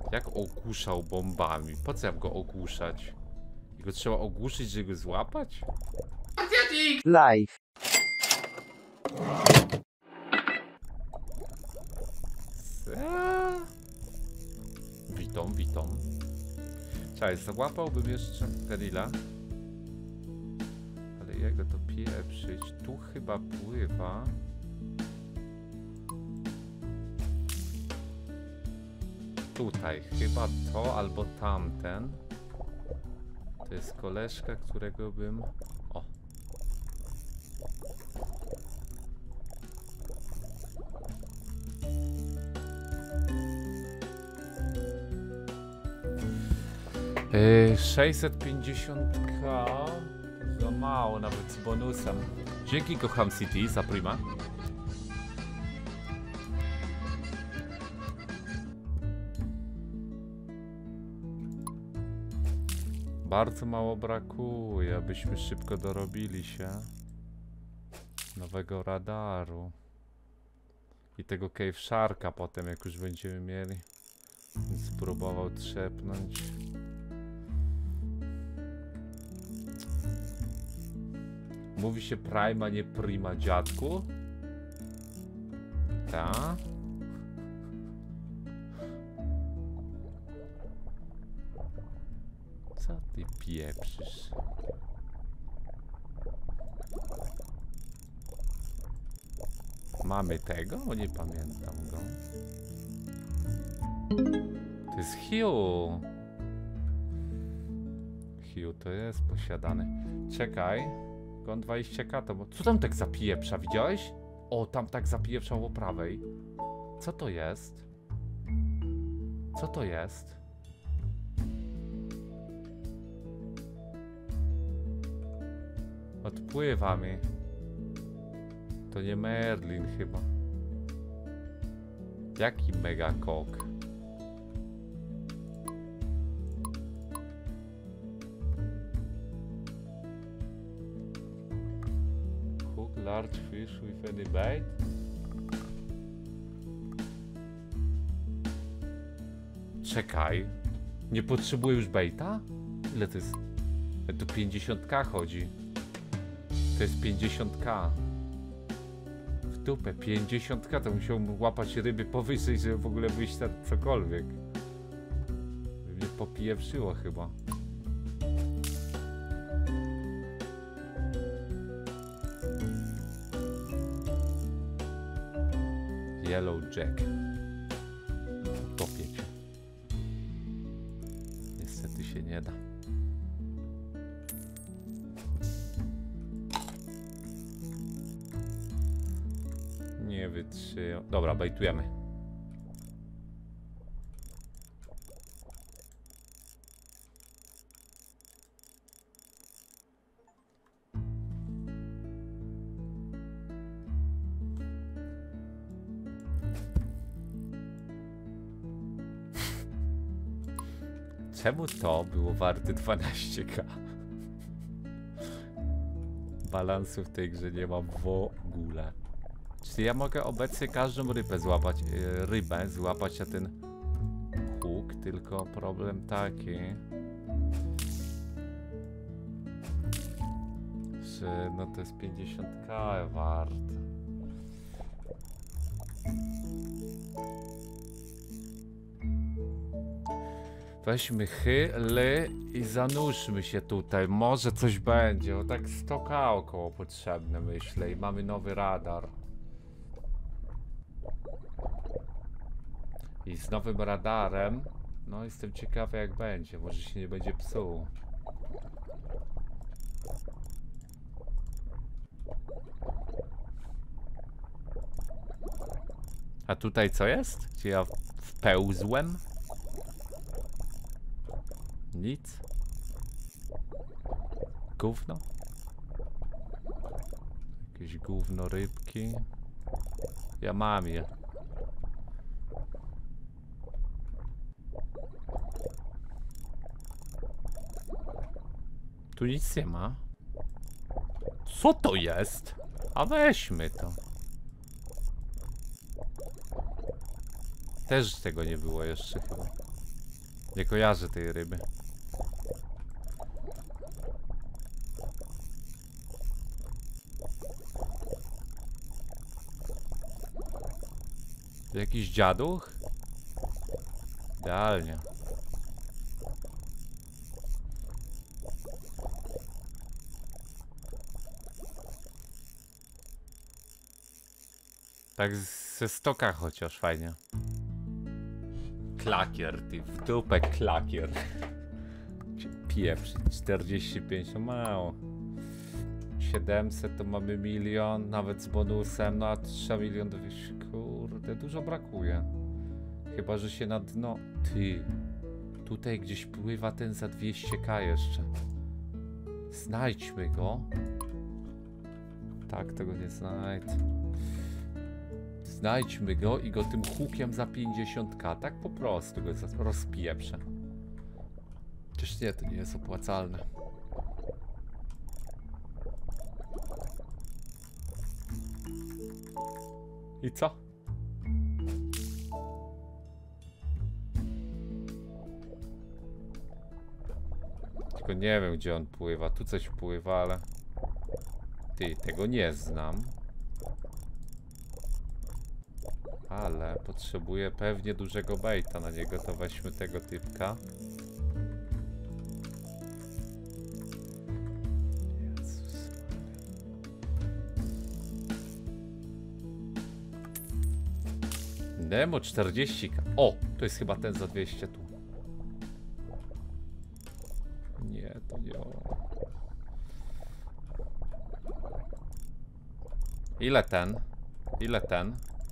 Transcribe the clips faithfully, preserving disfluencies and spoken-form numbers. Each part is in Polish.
Jak ogłuszał bombami? Po co jak go ogłuszać? Jego trzeba ogłuszyć, żeby go złapać? Live. Eee. Witam, witam. Cześć, załapałbym jeszcze Perila. Ale jak go to pieprzyć? Tu chyba pływa. Tutaj, chyba to albo tamten. To jest koleżka, którego bym... O! Yy, sześćset pięćdziesiąt ka to za mało, nawet z bonusem. Dzięki, kocham City za prima. Bardzo mało brakuje, abyśmy szybko dorobili się nowego radaru i tego Cave Sharka potem, jak już będziemy mieli. Więc spróbował trzepnąć. Mówi się Prima, nie Prima, dziadku? Ta? Co ty pieprzysz? Mamy tego? Bo nie pamiętam go. To jest Hugh. Hugh to jest posiadany. Czekaj. On dwadzieścia ka to... Co tam tak zapieprza? Widziałeś? O, tam tak zapieprza po prawej. Co to jest? Co to jest? Odpływa mi. To nie Merlin chyba. Jaki mega kok? Hook large fish with any bait? Czekaj. Nie potrzebuję już baita? Ile to jest? To pięćdziesiąt ka chodzi. To jest pięćdziesiąt ka. W dupę, pięćdziesiąt ka to musiałbym łapać ryby powyżej, żeby w ogóle wyjść na cokolwiek. By mnie popieprzyło chyba. Yellow Jack. Topię cię. Niestety się nie da. Nie wytrzymam. Dobra, bajtujemy. Czemu to było warte dwanaście ka? Balansu w tej grze nie mam w ogóle. Czyli ja mogę obecnie każdą rybę złapać, yy, rybę złapać na ten hook, tylko problem taki, że no to jest pięćdziesiąt ka wart. Weźmy chyle i zanurzmy się tutaj, może coś będzie, bo tak sto ka około potrzebne myślę i mamy nowy radar. I z nowym radarem, no jestem ciekawy jak będzie, może się nie będzie psuł. A tutaj co jest? Czy ja wpełzłem? Nic? Gówno? Jakieś gówno rybki? Ja mam je. Tu nic nie ma. Co to jest? A weźmy to. Też tego nie było jeszcze chyba. Nie kojarzę tej ryby. Jakiś dziaduch? Idealnie. Tak ze stoka chociaż fajnie. Klakier, ty w dupę klakier. Pieprz, czterdzieści pięć, no mało. siedemset to mamy milion, nawet z bonusem, no a trzy miliony dwieście, kurde, dużo brakuje. Chyba, że się na dno... Ty, tutaj gdzieś pływa ten za dwieście ka jeszcze. Znajdźmy go. Tak, tego nie znajdę. Znajdźmy go i go tym hukiem za pięćdziesiąt ka. Tak po prostu go rozpieprzę. Przecież nie, to nie jest opłacalne. I co? Tylko nie wiem, gdzie on pływa. Tu coś pływa, ale... Ty, tego nie znam. Ale potrzebuję pewnie dużego baita na niego, to weźmy tego typka. Jezus. Nemo czterdzieści ka. O, to jest chyba ten za dwieście tu. Nie, to nie on. Ile ten? Ile ten?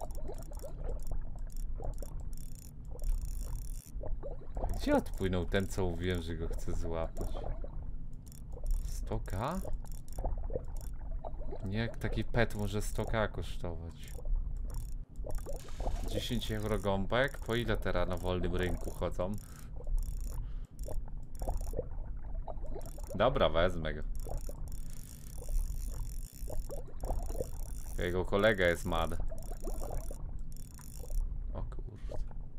Gdzie odpłynął ten, co mówiłem, że go chcę złapać? sto ka? Nie, taki pet może sto ka kosztować. dziesięć euro gąbek? Po ile teraz na wolnym rynku chodzą? Dobra, wezmę go. Jego kolega jest mad. O kurde.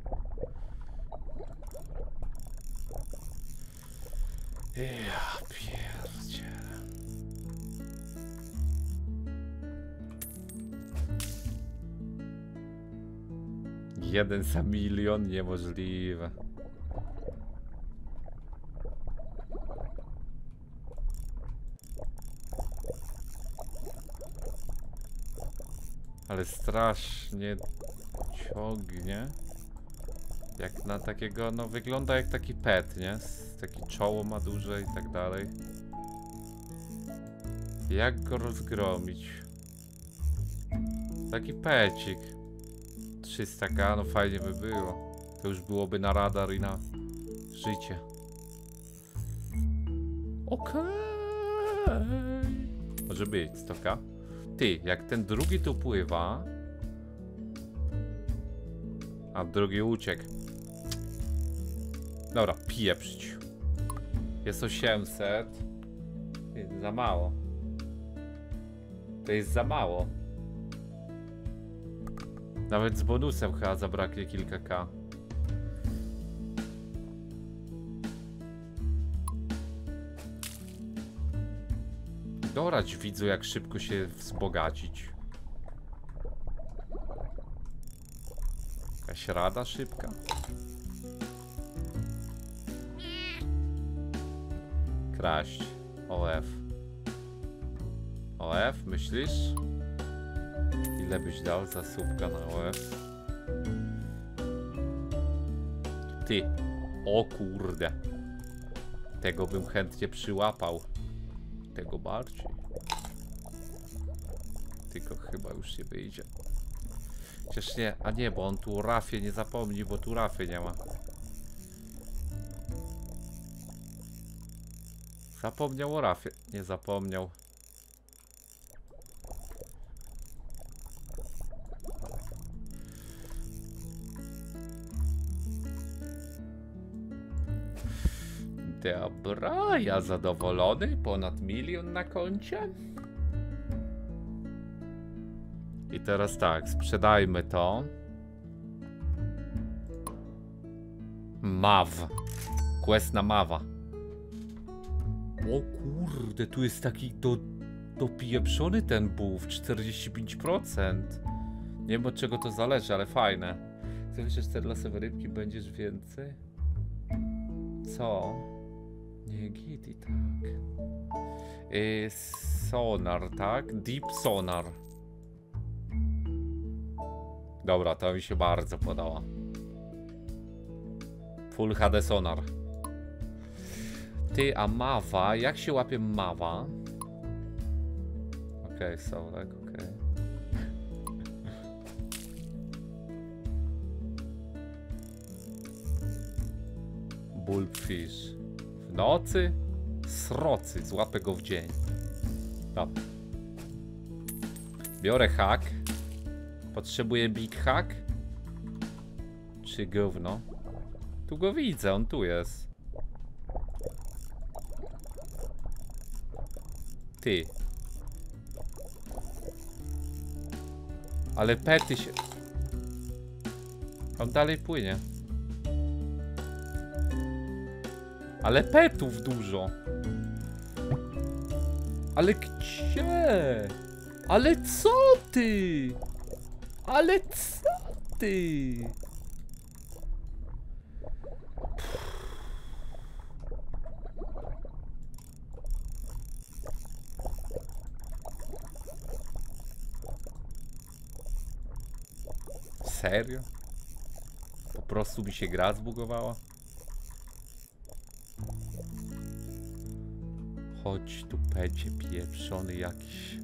Ja pierdzielę. Jeden za milion? Niemożliwe. Ale strasznie ciągnie. Jak na takiego, no wygląda jak taki pet, nie? Taki czoło ma duże i tak dalej. Jak go rozgromić? Taki pecik. trzysta ka, no fajnie by było. To już byłoby na radar i na życie. Okej. Okay. Może być sto ka. Ty, jak ten drugi tu pływa, a drugi uciekł. Dobra, pieprzyć. Jest osiemset. Ty, za mało. To jest za mało. Nawet z bonusem chyba zabraknie kilka ka. Dorać widzu, jak szybko się wzbogacić. Jakaś rada szybka. Kraść. O F. O F, myślisz? Ile byś dał za słupka na O F? Ty. O kurde. Tego bym chętnie przyłapał. Tego bardziej. Tylko chyba już nie wyjdzie. Chociaż nie, a nie, bo on tu o rafie nie zapomni, bo tu rafy nie ma. Zapomniał o rafie. Nie zapomniał. Dobra, ja zadowolony. Ponad milion na koncie. I teraz tak, sprzedajmy to. Maw. Quest na mawa. O kurde, tu jest taki do, dopieprzony ten buff. czterdzieści pięć procent. Nie wiem od czego to zależy, ale fajne. Chcesz cztery lasowe rybki, będziesz więcej? Co? Nie git i tak. Yy, sonar, tak? Deep sonar. Dobra, to mi się bardzo podoba. Full H D sonar. Ty, a mawa? Jak się łapie mawa? Okej, okay, są, tak, okej. Okay. Bulbfish. W nocy? Srocy, złapę go w dzień. Dobra. Biorę hack. Potrzebuję big hack? Czy gówno? Tu go widzę, on tu jest. Ty. Ale pety się... On dalej płynie. Ale petów dużo. Ale gdzie? Ale co ty? Ale co ty? Serio? Po prostu mi się gra zbugowała? Chodź tu, pecie pieprzony jakiś.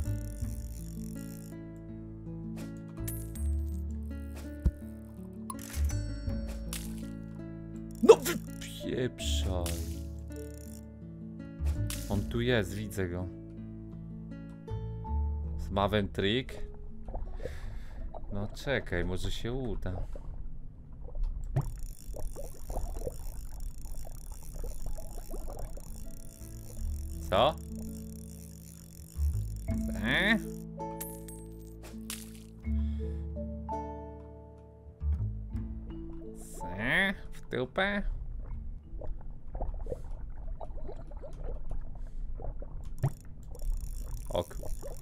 No wypieprzaj. On tu jest, widzę go. Z Maven Trick. No czekaj, może się uda. Co? E? Se? W dupę? Ok.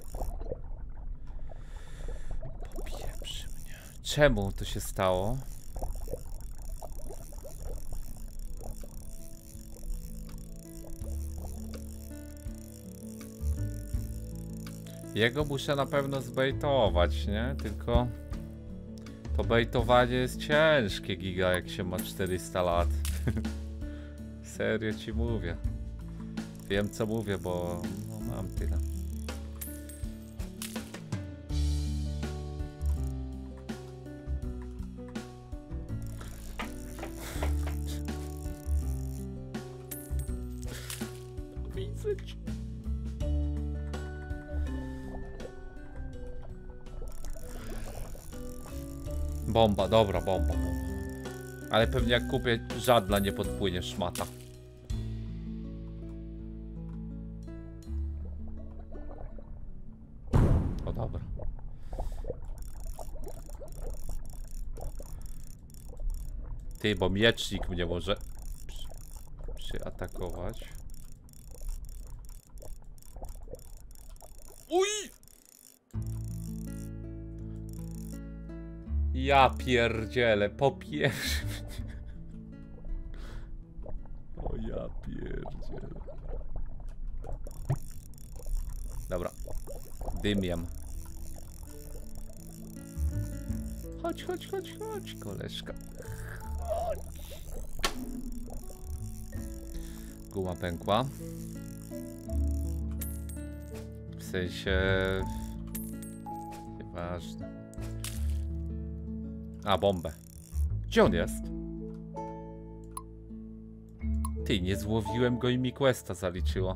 Popieprzy mnie. Czemu to się stało? Jego muszę na pewno zbejtować, nie? Tylko to bejtowanie jest ciężkie, giga, jak się ma czterysta lat. Serio ci mówię. Wiem co mówię, bo no, mam tyle. Widzę cię. Bomba, dobra, bomba, bomba. Ale pewnie jak kupię, żadna nie podpłynie szmata. O dobra. Ty, bo miecznik mnie może przy, przyatakować. Uj! Ja pierdzielę, po pierwszym. O ja pierdzielę. Dobra. Dymiam. Chodź, chodź, chodź, chodź, koleżka. Chodź. Guma pękła. W sensie... Nieważne. A, bombę. Gdzie on jest? Ty, nie złowiłem go i mi questa zaliczyło.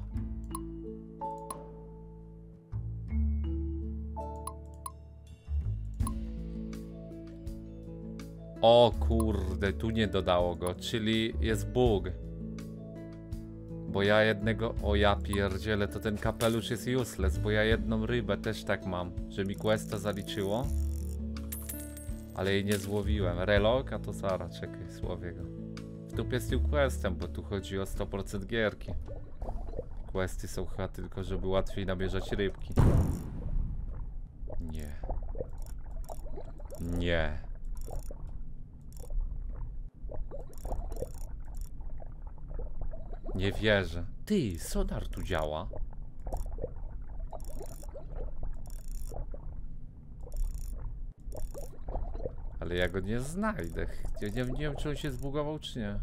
O kurde, tu nie dodało go, czyli jest bug. Bo ja jednego... O ja pierdzielę, to ten kapelusz jest useless, bo ja jedną rybę też tak mam, że mi questa zaliczyło. Ale jej nie złowiłem. Relog, a to Sara, czekaj, słowię go. dupie z tym questem, bo tu chodzi o sto procent gierki. Questy są chyba tylko, żeby łatwiej nabierzać rybki. Nie. Nie. Nie wierzę. Ty, sonar tu działa. Ale ja go nie znajdę. Ja nie, nie wiem, czy on się zbugował, czy nie.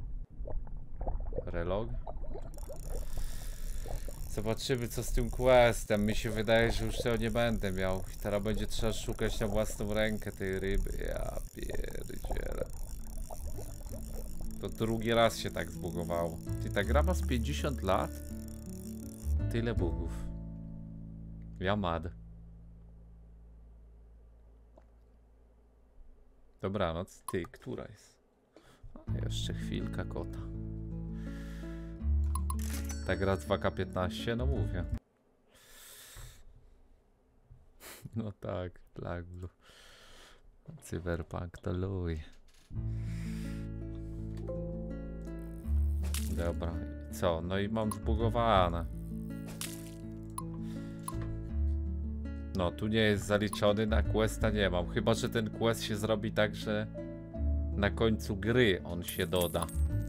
Relog. Zobaczymy, co z tym questem. Mi się wydaje, że już tego nie będę miał. I teraz będzie trzeba szukać na własną rękę tej ryby. Ja pierdzielę. To drugi raz się tak zbugowało. Ty, ta gra ma z pięćdziesiąt lat? Tyle bugów. Ja mad. Dobranoc. Ty, która jest? O, jeszcze chwilka, kota. Ta gra z dwa K piętnaście? No mówię. No tak, tak. Cyberpunk to luj. Dobra, i co? No i mam zbugowane. No, tu nie jest zaliczony, na questa nie mam. Chyba że ten quest się zrobi tak, że na końcu gry on się doda.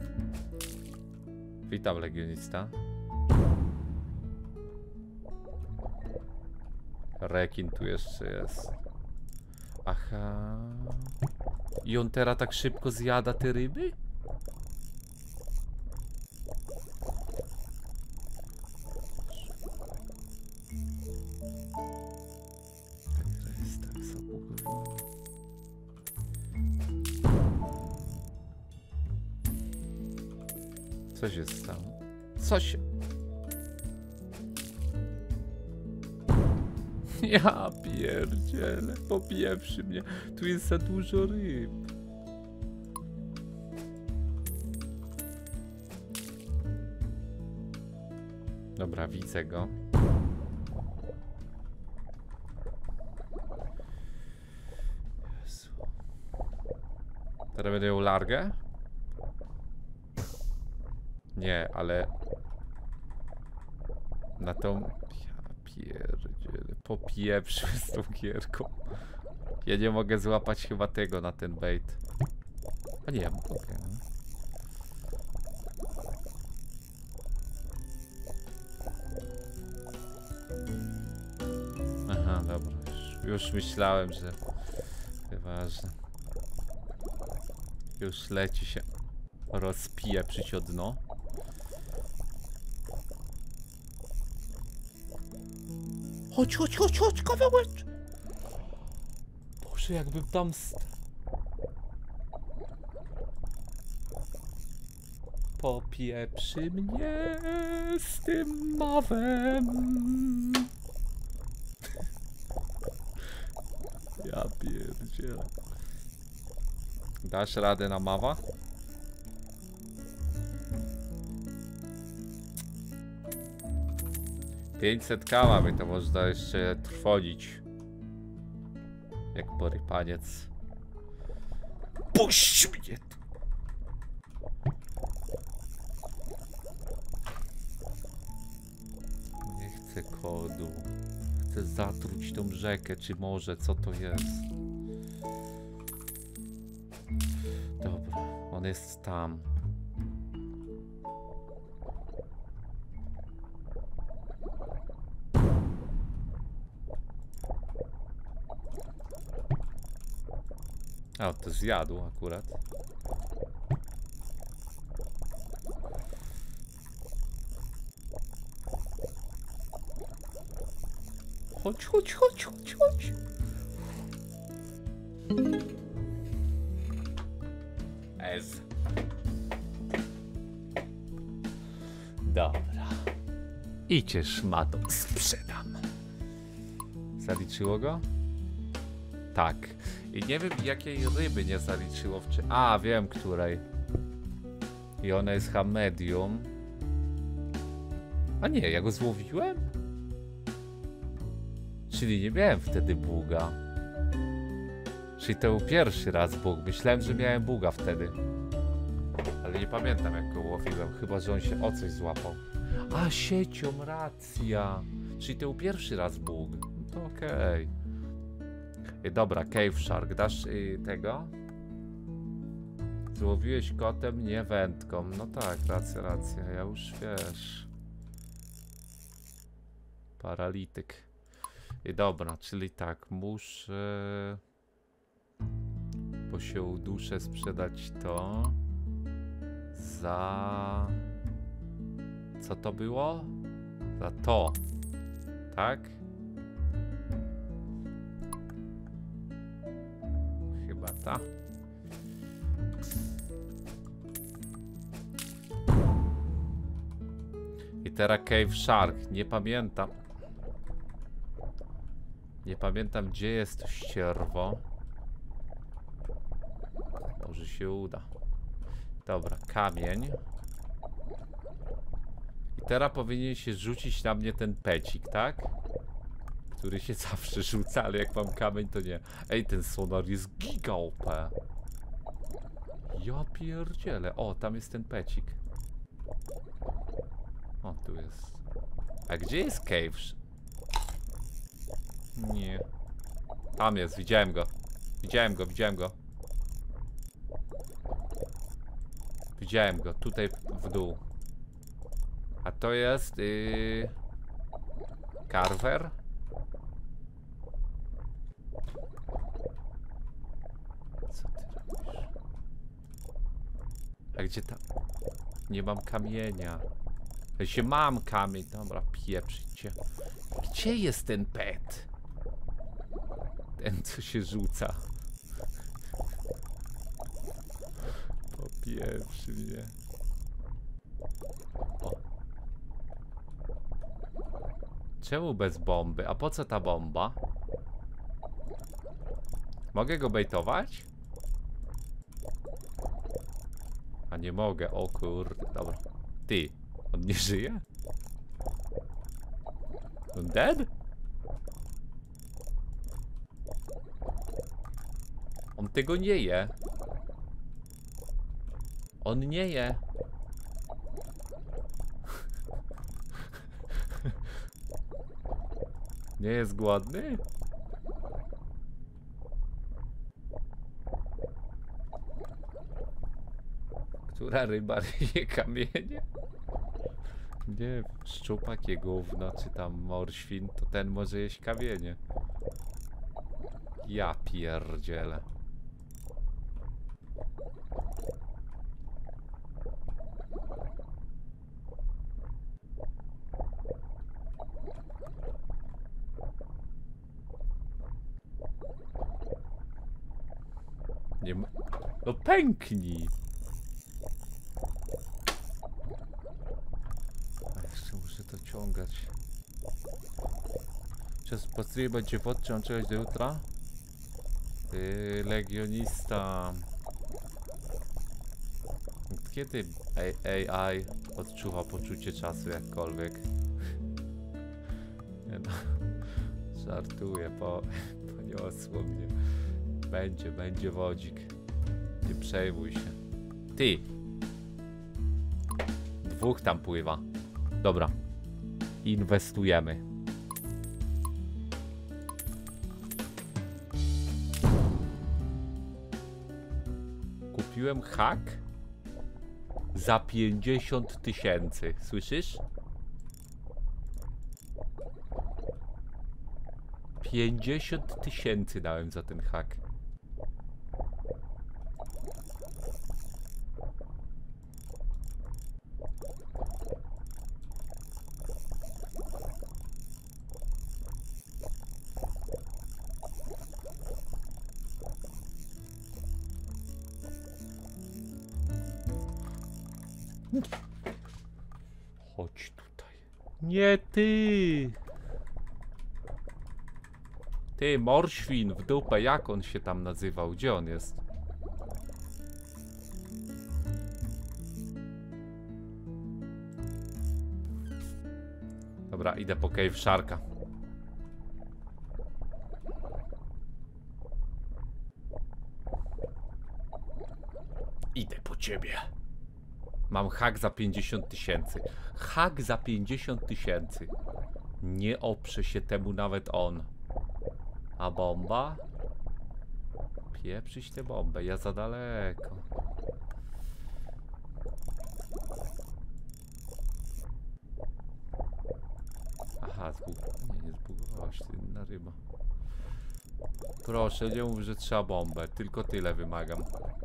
Witam, legionista. Rekin tu jeszcze jest. Aha. I on teraz tak szybko zjada te ryby? Co się stało? Co się... Ja pierdzielę, popieprzy mnie. Tu jest za dużo ryb. Dobra, widzę go. Jezu. Teraz będę ją largę? Nie, ale... Na tą... Ja pierdzielę, popieprzył z tą gierką. Ja nie mogę złapać chyba tego na ten bait. A nie, mogę. Aha, dobra. Już, już myślałem, że... Nieważne. Już leci się. Rozpieprzyć o dno. Chodź, chodź, chodź, chodź, kawałek! Boże, jakbym tam... Popieprzy mnie z tym mawem. Ja pierdzielę. Dasz radę na mawa? pięćset k mamy, to można jeszcze trwonić. Jak porypaniec. Puść mnie tu! Nie chcę kodu. Chcę zatruć tą rzekę, czy może, co to jest? Dobra, on jest tam. A, to zjadł akurat. Chodź, chodź, chodź, chodź, chodź. Ez. Dobra. Idźcie szmato, sprzedam. Zaliczyło go? Tak. I nie wiem, jakiej ryby nie zaliczyło wcześniej. A, wiem której. I ona jest chyba medium. A nie, ja go złowiłem? Czyli nie miałem wtedy buga. Czyli to był pierwszy raz bug. Myślałem, że miałem buga wtedy. Ale nie pamiętam jak go łowiłem, chyba że on się o coś złapał. A siecią, racja. Czyli to był pierwszy raz bóg. No to okej. Okay. Dobra, Cave Shark, dasz y, tego? Złowiłeś kotem, nie wędką. No tak, racja, racja, ja już wiesz. Paralityk. I dobra, czyli tak, muszę... Bo się uduszę sprzedać to... Za... Co to było? Za to. Tak? Chyba ta. I teraz Cave Shark. Nie pamiętam. Nie pamiętam, gdzie jest to ścierwo. Może się uda. Dobra, kamień. I teraz powinien się rzucić na mnie ten pecik, tak? Który się zawsze rzuca, ale jak mam kamień, to nie. Ej, ten sonar jest giga O P. Ja pierdzielę. O, tam jest ten pecik. O, tu jest. A gdzie jest cave? Nie. Tam jest, widziałem go. Widziałem go, widziałem go. Widziałem go, tutaj w dół. A to jest... Yy... Carver? Co ty robisz? A gdzie tam? Nie mam kamienia. Ja się mam kamień. Dobra, pieprzycie. Gdzie jest ten pet? Ten, co się rzuca. Popieprzy mnie. O. Czemu bez bomby? A po co ta bomba? Mogę go bejtować? A nie mogę, o kurde, dobra. Ty, on nie żyje? On dead? On tego nie je. On nie je. Nie jest głodny? Która ryba ryje kamienie? Nie, szczupak je gówno, czy tam morświn, to ten może jeść kamienie. Ja pierdzielę. Nie ma... No pęknij! A jeszcze muszę to ciągać. Czas postrój będzie wodczy, mam czekać do jutra? Yy, legionista. Kiedy A I odczuwa poczucie czasu jakkolwiek? Nie no. Żartuję, po... poniosło mnie. Będzie, będzie wodzik. Nie przejmuj się. Ty! Dwóch tam pływa. Dobra. Inwestujemy. Kupiłem hak za pięćdziesiąt tysięcy. Słyszysz? pięćdziesiąt tysięcy dałem za ten hak. Chodź tutaj. Nie ty! Ty, morświn w dupę, jak on się tam nazywał? Gdzie on jest? Dobra, idę po Cave Sharka. Idę po ciebie. Mam hak za pięćdziesiąt tysięcy. Hak za pięćdziesiąt tysięcy. Nie oprze się temu nawet on. A bomba? Pieprzyć tę bombę, ja za daleko. Aha, zbug... nie, nie zbugowałaś, ty inna ryba. Proszę, nie mów, że trzeba bombę. Tylko tyle wymagam.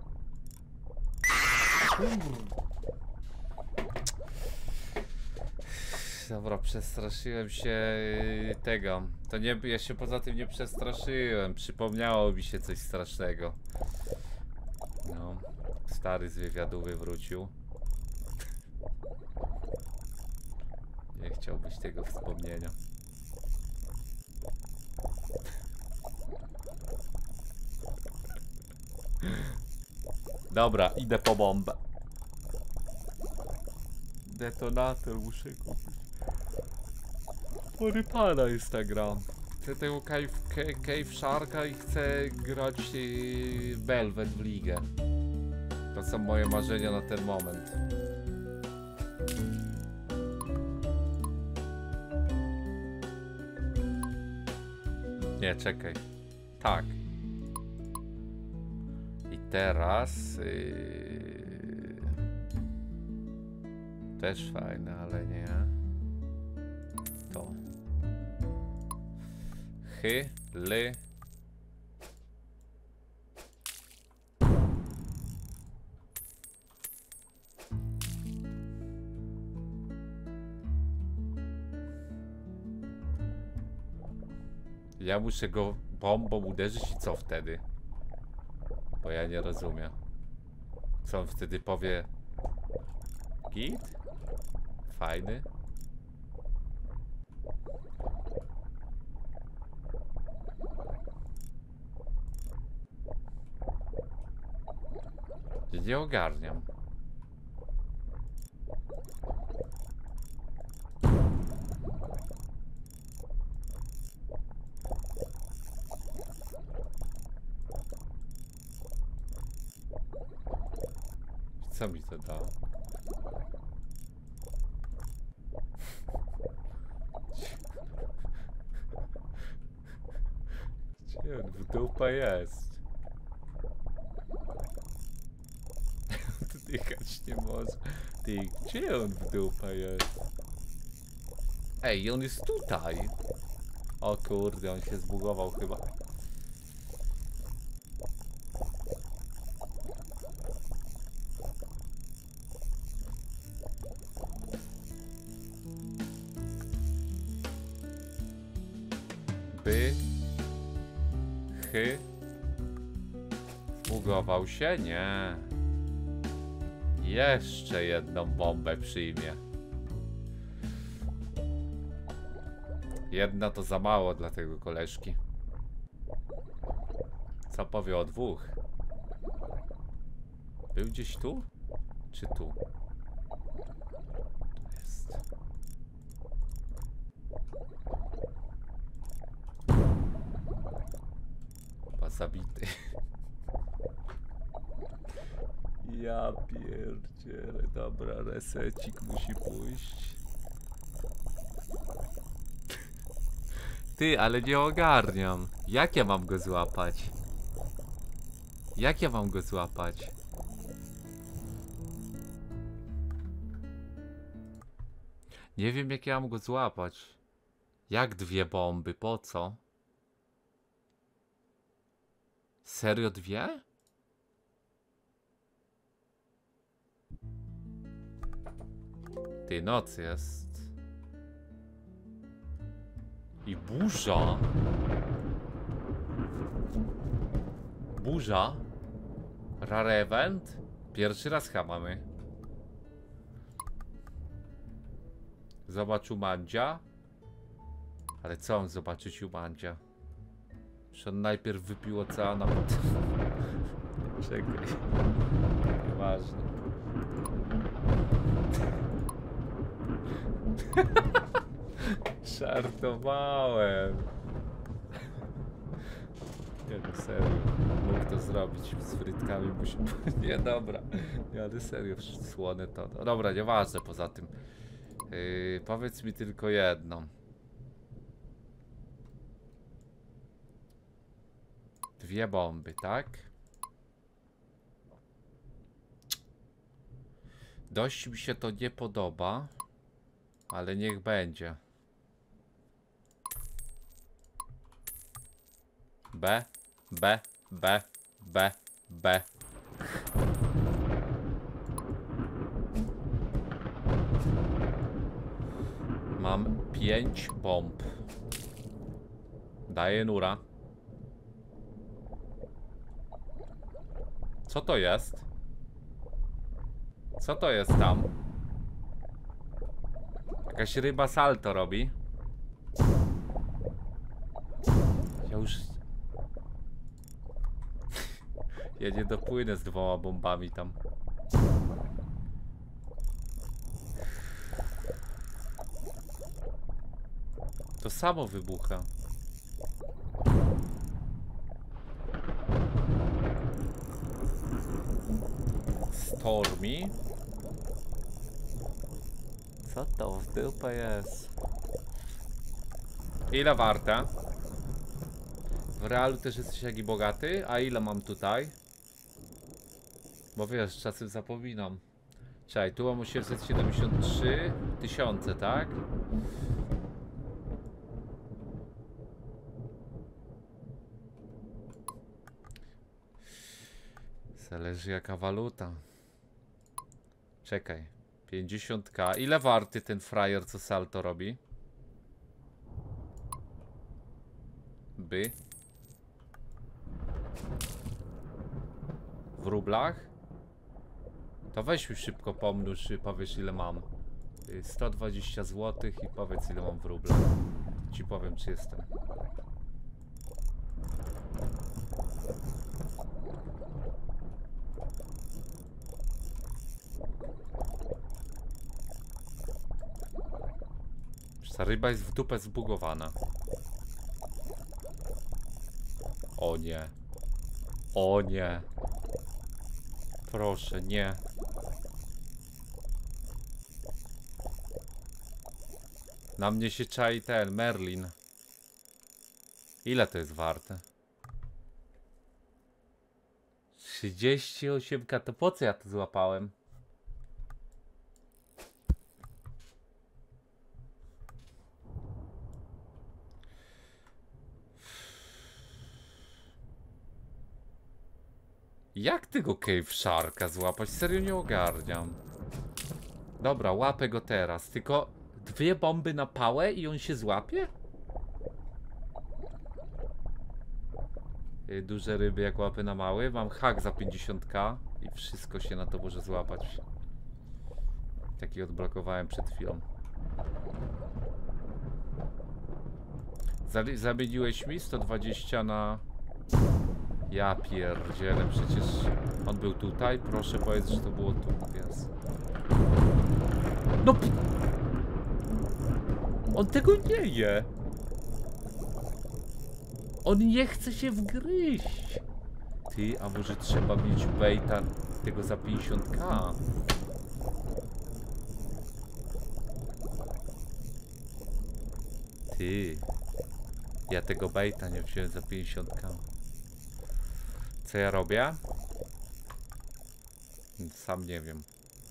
Dobra, przestraszyłem się tego. To nie, ja się poza tym nie przestraszyłem. Przypomniało mi się coś strasznego. No, stary z wywiadówy wrócił. Nie chciałbyś tego wspomnienia. Dobra, idę po bombę. Detonator muszę kupić. Porypana jest ta gra. Chcę tego Cave, Cave Sharka i chcę grać yy, Velvet w ligę. To są moje marzenia na ten moment. Nie, czekaj. Tak. I teraz... Yy... Też fajne, ale nie. To. Chy, ly. Ja muszę go bombą uderzyć i co wtedy? Bo ja nie rozumiem. Co on wtedy powie? Git? Fajny? Nie ogarniam. Co mi to dało? Gdzie on w dupa jest? Dychać nie może. Ty, gdzie on w dupa jest? Ej, on jest tutaj. O kurde, on się zbugował chyba. By... Chy... Zbugował się? Nie. Jeszcze jedną bombę przyjmie. Jedna to za mało dla tego koleżki. Co powie o dwóch? Był gdzieś tu? Czy tu? Tu jest. Chyba zabity. Ja pierdzielę, dobra, resecik musi pójść. Ty, ale nie ogarniam. Jak ja mam go złapać? Jak ja mam go złapać? Nie wiem, jak ja mam go złapać. Jak dwie bomby? Po co? Serio dwie? Ty, noc jest. I burza. Burza. Rare event. Pierwszy raz chyba mamy. Zobacz Umandzia. Ale co on zobaczyć Umandzia? Że on najpierw wypił oceana. Czekaj. Nieważne. Żartowałem. Nie, no serio. Mógł to zrobić z frytkami, musi... Nie, dobra. Nie, ale serio, słone to. No, dobra, nieważne poza tym. Yy, powiedz mi tylko jedno. Dwie bomby, tak? Dość mi się to nie podoba, ale niech będzie. B, B, B, B, B. Mam pięć bomb. Daję nura. Co to jest? Co to jest tam? Jakaś ryba salto robi. Ja już... Ja nie dopłynę z dwoma bombami tam. To samo wybucha. Stormy. Co to w dupę jest? Ile warte? W realu też jesteś jaki bogaty? A ile mam tutaj? Bo wiesz, czasem zapominam. Czekaj, tu mam osiemset siedemdziesiąt trzy tysiące, tak? Zależy jaka waluta. Czekaj. pięćdziesiąt ka. Ile warty ten frajer, co salto robi? By. W rublach? To weź mi szybko pomnóż i powiesz ile mam. sto dwadzieścia złotych i powiedz ile mam w rublach. Ci powiem czy jestem. Ta ryba jest w dupę zbugowana. O nie. O nie. Proszę, nie. Na mnie się czai ten Merlin. Ile to jest warte? trzydzieści osiem ka. To po co ja to złapałem? Jak tego Cave Sharka złapać? Serio nie ogarniam. Dobra, łapę go teraz. Tylko dwie bomby na pałę i on się złapie? Duże ryby jak łapy na mały. Mam hak za pięćdziesiąt ka i wszystko się na to może złapać. Taki odblokowałem przed chwilą. Zamieniłeś mi sto dwadzieścia na... Ja pierdzielę, przecież on był tutaj. Proszę powiedz, że to było tu. Jest. No! On tego nie je! On nie chce się wgryźć! Ty, a może trzeba mieć baita tego za pięćdziesiąt ka? Ty, ja tego baita nie wziąłem za pięćdziesiąt ka. Co ja robię? Sam nie wiem.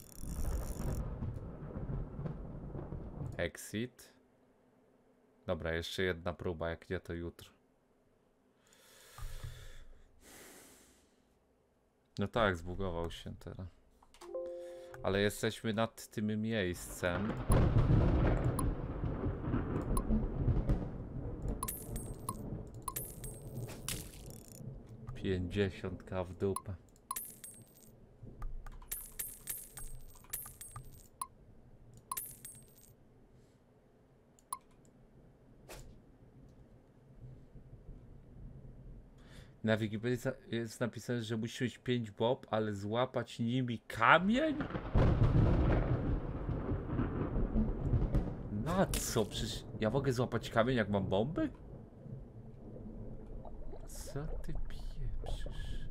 Exit. Dobra, jeszcze jedna próba, jak nie to jutro. No tak, zbugował się teraz. Ale jesteśmy nad tym miejscem. pięćdziesiąt ka w dupę. Na Wikipedii jest napisane, że musi mieć pięć bob, ale złapać nimi kamień? Na co? Przecież ja mogę złapać kamień jak mam bomby? Co ty pieprzysz?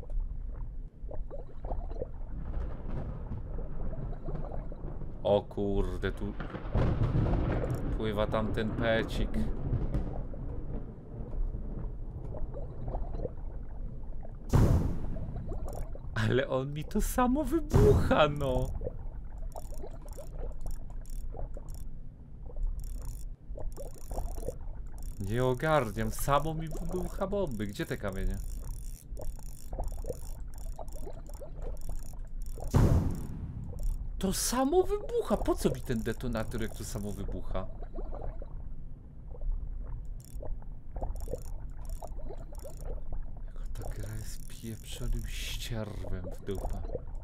O kurde, tu pływa tam ten pecik. Ale on mi to samo wybucha, no. Nie ogarniam, samo mi wybucha bomby. Gdzie te kamienie? To samo wybucha. Po co mi ten detonator, jak to samo wybucha? Jaka ta gra jest pieprzonym ścierwem w dupę.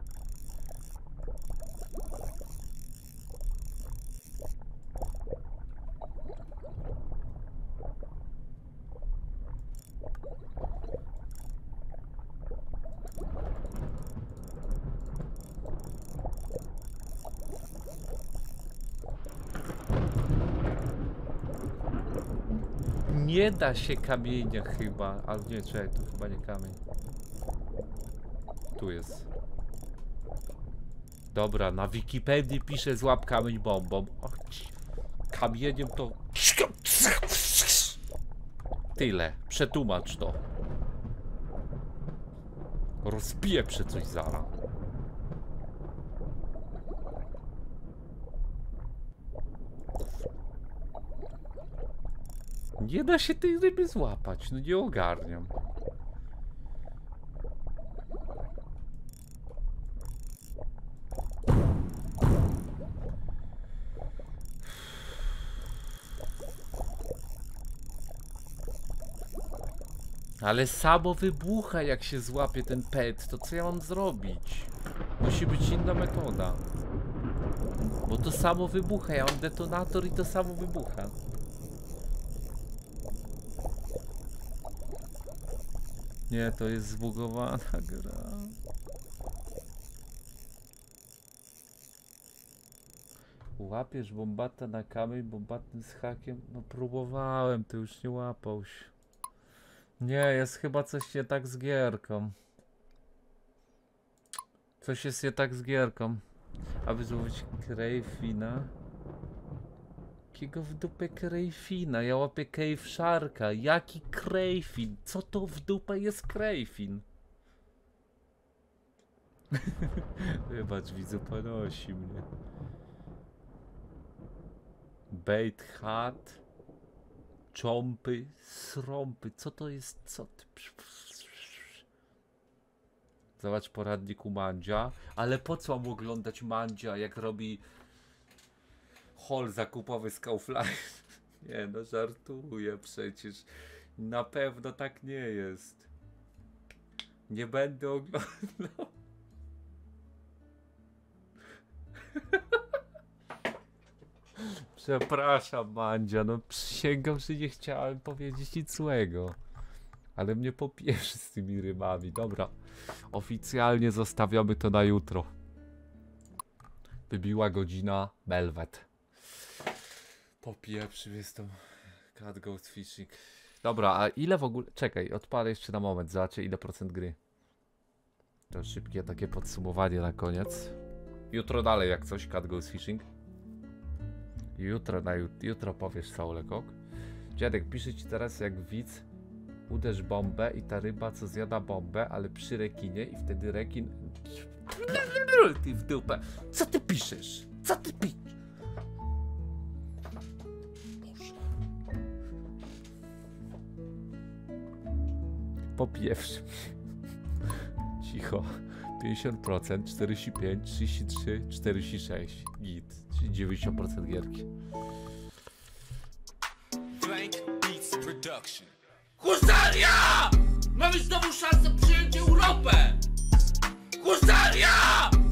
Nie da się kamienia chyba, ale nie, czekaj, to chyba nie kamień. Tu jest. Dobra, na Wikipedii pisze złap kamień bombą. Och, kamieniem to... Tyle, przetłumacz to. Rozpieprzę coś zara. Nie da się tej ryby złapać, no nie ogarniam. Ale samo wybucha, jak się złapie ten pet, to co ja mam zrobić? Musi być inna metoda. Bo to samo wybucha, ja mam detonator i to samo wybucha. Nie, to jest zbugowana gra. Łapiesz bombata na kamień, bombatnym z hakiem? No próbowałem, to już nie łapał się. Nie, jest chyba coś nie tak z gierką. Coś jest nie tak z gierką. Aby złowić Crayfina. Jakiego w dupę Crayfina? Ja łapię Cave Sharka. Jaki Crayfin? Co to w dupę jest Crayfin? Wybacz, widzu, ponosi mnie. Bait hat. Cząpy, srąpy. Co to jest? Co ty? Zobacz poradnik u Mandzia. Ale po co mam oglądać Mandzia, jak robi haul zakupowy z Kaufland? Nie no, żartuję przecież. Na pewno tak nie jest. Nie będę oglądał. Przepraszam, Mandzia, no przysięgam, że nie chciałem powiedzieć nic złego. Ale mnie popieszy z tymi rymami. Dobra, oficjalnie zostawiamy to na jutro. Wybiła godzina Belwet. Popieprzy mnie z tą Cat Ghost Fishing. Dobra, a ile w ogóle... Czekaj, odpalę jeszcze na moment, zobaczę ile procent gry. To szybkie takie podsumowanie na koniec. Jutro dalej jak coś, Cat Ghost Fishing. Jutro na jut jutro powiesz Saulekok. Dziadek, pisze ci teraz jak widz. Uderz bombę i ta ryba co zjada bombę, ale przy rekinie i wtedy rekin... Ty w dupę. Co ty piszesz? Co ty piszesz? Boże. Popiewszy. Cicho. pięćdziesiąt procent, czterdzieści pięć, trzydzieści trzy, czterdzieści sześć. Git. Czyli dziewięćdziesiąt procent gierki. Husaria! Mamy znowu szansę przyjąć Europę! Husaria!